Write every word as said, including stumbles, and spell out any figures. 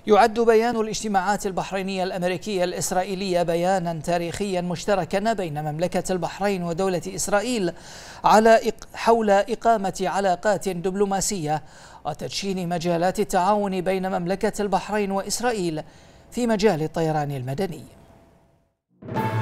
يعد بيان الاجتماعات البحرينية الأمريكية الإسرائيلية بيانا تاريخيا مشتركا بين مملكة البحرين ودولة إسرائيل على حول إقامة علاقات دبلوماسية وتدشين مجالات التعاون بين مملكة البحرين وإسرائيل في مجال الطيران المدني.